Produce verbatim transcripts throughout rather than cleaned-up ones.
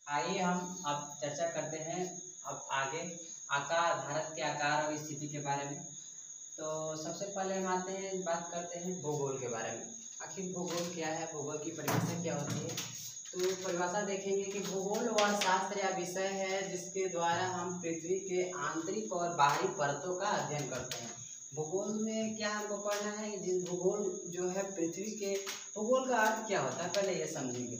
आइए हम अब चर्चा करते हैं अब आगे आकार भारत के आकार और स्थिति के बारे में। तो सबसे पहले हम आते हैं बात करते हैं भूगोल के बारे में। आखिर भूगोल क्या है, भूगोल की परिभाषा क्या होती है। तो परिभाषा देखेंगे कि भूगोल वह शास्त्र या विषय है जिसके द्वारा हम पृथ्वी के आंतरिक और बाहरी परतों का अध्ययन करते हैं। भूगोल में क्या हमको पढ़ना है कि जिस भूगोल जो है पृथ्वी के, भूगोल का अर्थ क्या होता है पहले ये समझेंगे।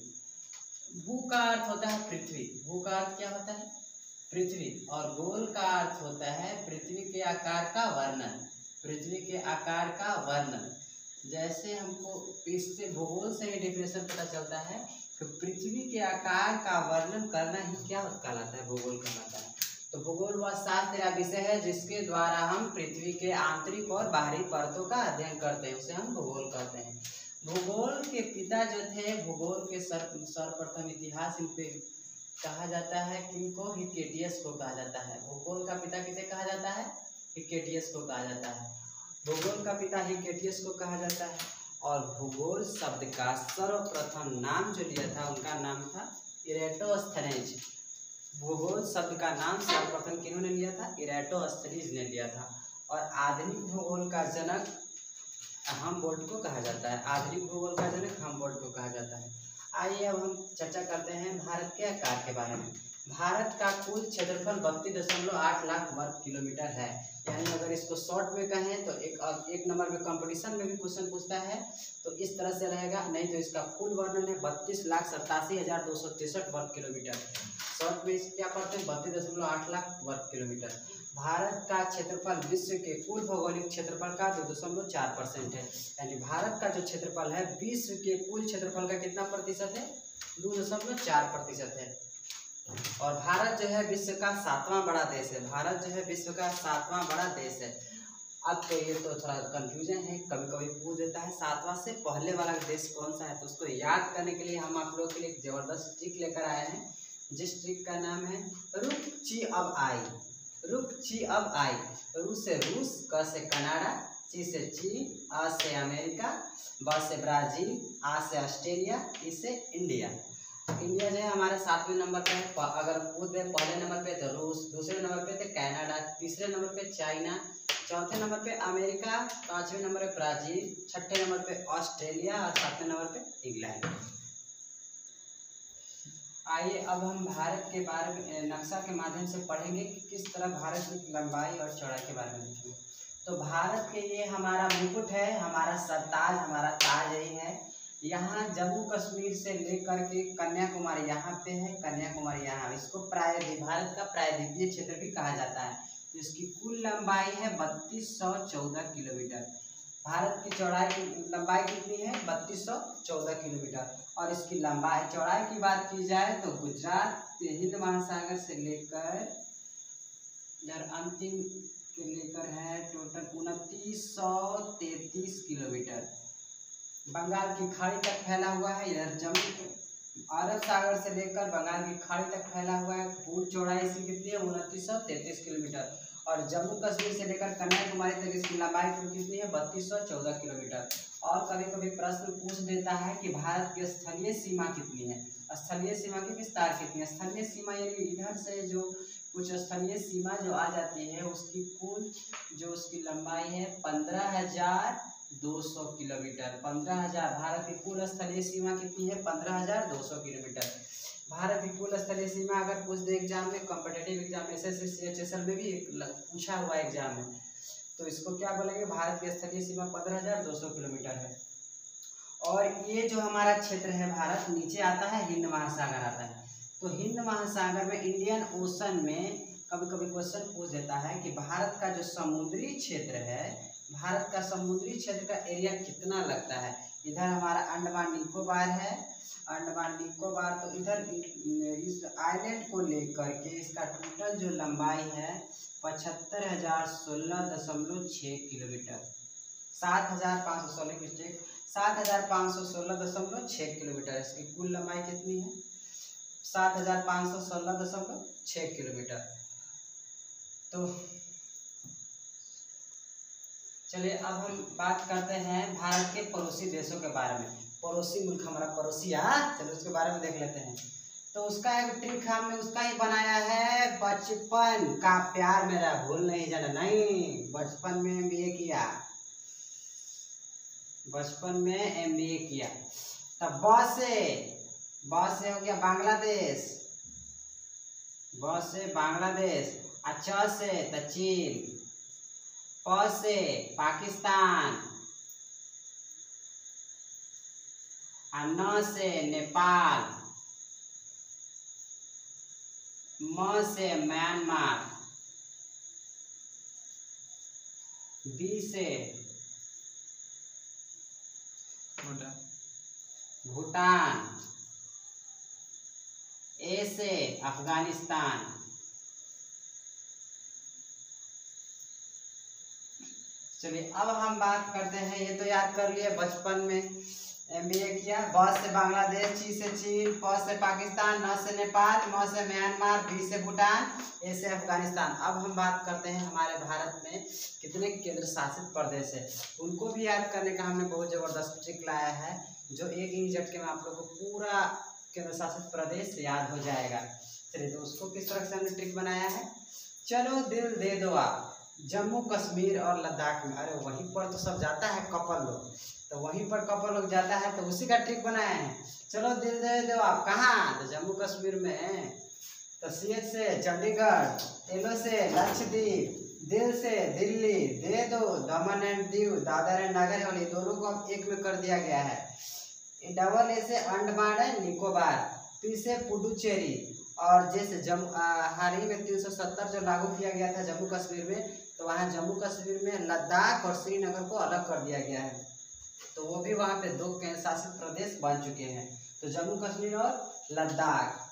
भू का अर्थ होता है पृथ्वी, भू का अर्थ क्या होता है पृथ्वी, और गोल का अर्थ होता है पृथ्वी के आकार का वर्णन, पृथ्वी के आकार का वर्णन। जैसे हमको इससे भूगोल से ही डेफिनेशन पता चलता है कि पृथ्वी के आकार का वर्णन करना ही क्या कहलाता है, भूगोल कहलाता है। तो भूगोल वह शास्त्र या विषय है जिसके द्वारा हम पृथ्वी के आंतरिक और बाहरी परतों का अध्ययन करते हैं, उसे हम भूगोल कहते हैं। भूगोल के पिता जो थे, भूगोल के सर सर्वप्रथम इतिहास इन पे कहा जाता है किनको, हिक्केटियस को कहा जाता है। भूगोल का पिता किसे कहा जाता है, हिक्केटियस को कहा जाता है। भूगोल का पिता हिक्केटियस को कहा जाता है। और भूगोल शब्द का सर्वप्रथम नाम जो लिया था उनका नाम था इरेटोस्थनीज। भूगोल शब्द का नाम सर्वप्रथम किन्होंने लिया था, इरेटोस्थनीज ने लिया था। और आधुनिक भूगोल का जनक हमबोल्ट को कहा जाता है, आधुनिक भूगोल का जनक हमबोल्ट को कहा जाता है। आइए अब हम चर्चा करते हैं भारत के आकार के बारे में। भारत का कुल क्षेत्रफल बत्तीस दशमलव आठ लाख वर्ग किलोमीटर है। यानी अगर इसको शॉर्ट में कहें तो एक एक नंबर में कंपटीशन में भी क्वेश्चन पूछता है तो इस तरह से रहेगा, नहीं तो इसका कुल वर्णन है बत्तीस लाख सतासी हजार दो सौ तिरसठ वर्ग किलोमीटर। शॉर्ट में इस क्या पढ़ते हैं, बत्तीस दशमलव आठ लाख वर्ग किलोमीटर। भारत का क्षेत्रफल विश्व के कुल भौगोलिक क्षेत्रफल का दो दशमलव चार परसेंट है। यानी भारत का जो क्षेत्रफल है विश्व के कुल क्षेत्रफल का कितना प्रतिशत है, दो दशमलव चार प्रतिशत है। और भारत जो है विश्व का सातवां बड़ा देश है, भारत जो है विश्व का सातवां बड़ा देश है। अब तो ये तो थोड़ा कंफ्यूजन है, कभी कभी पूछ देता है सातवां से पहले वाला देश कौन सा है, तो उसको याद करने के लिए हम आप लोगों के लिए एक जबरदस्त ट्रिक लेकर आए हैं, जिस ट्रिक का नाम है रुक ची अब आई। रुक ची अब आई, रू से रूस, क से कनाडा, ची से चीन, आ से अमेरिका, ब से ब्राजील, आ से ऑस्ट्रेलिया, ई से इंडिया। इंडिया जो है हमारे सातवें नंबर पे है। अगर पूछ दे पहले नंबर पे तो रूस, दूसरे नंबर पे तो कनाडा, तीसरे नंबर पे चाइना, चौथे नंबर पे अमेरिका, पांचवें नंबर पे ब्राजील, छठे नंबर पे ऑस्ट्रेलिया और सातवें नंबर पे इंग्लैंड। आइए अब हम भारत के बारे में नक्शा के माध्यम से पढ़ेंगे कि किस तरह भारत की लंबाई और चौड़ाई के बारे में देखेंगे। तो भारत के ये हमारा मुकुट है, हमारा सरताज, हमारा ताज यही है। यहाँ जम्मू कश्मीर से लेकर के कन्याकुमारी यहाँ पे है, कन्याकुमारी यहाँ, इसको प्रायद्वीप, भारत का प्रायद्वीपीय क्षेत्र भी कहा जाता है। तो इसकी कुल लंबाई है बत्तीस सौ चौदह किलोमीटर। भारत की चौड़ाई की लंबाई कितनी है, बत्तीस सौ चौदह किलोमीटर। और इसकी लंबाई चौड़ाई की बात की जाए तो गुजरात हिंद महासागर से लेकर इधर अंतिम के लेकर है टोटल उनतीस सौ तैतीस किलोमीटर। बंगाल की खाड़ी तक फैला हुआ है। इधर जम्मू अरब सागर से लेकर बंगाल की खाड़ी तक फैला हुआ है। कुल चौड़ाई इसकी कितनी है, उनतीस सौ तैतीस किलोमीटर। और जम्मू कश्मीर से लेकर कन्याकुमारी तक इसकी लंबाई कितनी है, बत्तीस सौ चौदह किलोमीटर। और कभी कभी प्रश्न पूछ देता है कि भारत की स्थलीय सीमा कितनी है, स्थलीय सीमा की विस्तार कितनी है। स्थलीय सीमा यानी इधर से जो कुछ स्थलीय सीमा जो आ जाती है उसकी कुल जो उसकी लंबाई है पंद्रह हजार दो सौ किलोमीटर। पंद्रह हजार भारत की कुल स्थलीय सीमा कितनी है, पंद्रह हजार दो सौ किलोमीटर। भारत की कुल स्थलीय सीमा अगर पूछ दे एग्जाम में, competitive exam S S C H S L में भी पूछा हुआ एग्जाम में, तो इसको क्या बोलेंगे, भारत की स्थलीय सीमा पंद्रह हजार दो सौ किलोमीटर है। और ये जो हमारा क्षेत्र है भारत, नीचे आता है हिंद महासागर आता है। तो हिंद महासागर में इंडियन ओशन में कभी कभी क्वेश्चन पूछ देता है कि भारत का जो समुद्री क्षेत्र है, भारत का समुद्री क्षेत्र का एरिया कितना लगता है। इधर हमारा अंडमान निकोबार है, अंडमान निकोबार, तो इधर इस आइलैंड को लेकर के इसका टोटल जो लंबाई है पचहत्तर हजार सोलह दशमलव छः किलोमीटर, सात हजार पाँच सौ सोलह मिस्टेक सात हजार पाँच सौ सोलह दशमलव छः किलोमीटर। इसकी कुल लंबाई कितनी है, सात हजार पाँच सौ सोलह दशमलव छः किलोमीटर। तो चलिए अब हम बात करते हैं भारत के पड़ोसी देशों के बारे में। पड़ोसी मुल्क हमारा पड़ोसी आ, चलो उसके बारे में देख लेते हैं। तो उसका एक ट्रिक हमने उसका ही बनाया है, बचपन का प्यार मेरा भूल नहीं जाना। नहीं, बचपन में एमबीए किया, बचपन में एमबीए किया। तब ब से ब से हो गया बांग्लादेश, ब से बांग्लादेश, और च से त चीन, प से पाकिस्तान, और न से नेपाल, म से म्यांमार, बी से भूटान, ए से अफगानिस्तान। चलिए अब हम बात करते हैं, ये तो याद कर लिए बचपन में एमबीए किया। ब से बांग्लादेश, ची से चीन, प से पाकिस्तान, न से नेपाल, म से म्यांमार, बी से भूटान, ए से अफगानिस्तान। अब हम बात करते हैं हमारे भारत में कितने केंद्र शासित प्रदेश है, उनको भी याद करने का हमने बहुत जबरदस्त ट्रिक लाया है, जो एक ही झटके में आप लोगों को पूरा केंद्र शासित प्रदेश याद हो जाएगा। चलिए तो उसको किस तरह से हमने ट्रिक बनाया है, चलो दिल दे दो आप, जम्मू कश्मीर और लद्दाख में। अरे वहीं पर तो सब जाता है कपल लोग, तो वहीं पर कपल लोग जाता है, तो उसी का ट्रिक बनाया है। चलो दिल दे दो आप, कहाँ, तो जम्मू कश्मीर में। तो सी एच से चंडीगढ़, एलो से लक्षद्वीप, दिल से दिल्ली, दे दो दमन एंड दीव, दादर एंड नागर हवेली, दोनों को अब एक में कर दिया गया है। डबल ए से अंडमान एंड निकोबार, पी से पुडुचेरी, और जैसे जम्मू हाल ही में तीन सौ सत्तर जो लागू किया गया था जम्मू कश्मीर में, तो वहाँ जम्मू कश्मीर में लद्दाख और श्रीनगर को अलग कर दिया गया है, तो वो भी वहाँ पे दो केंद्र शासित प्रदेश बन चुके हैं, तो जम्मू कश्मीर और लद्दाख।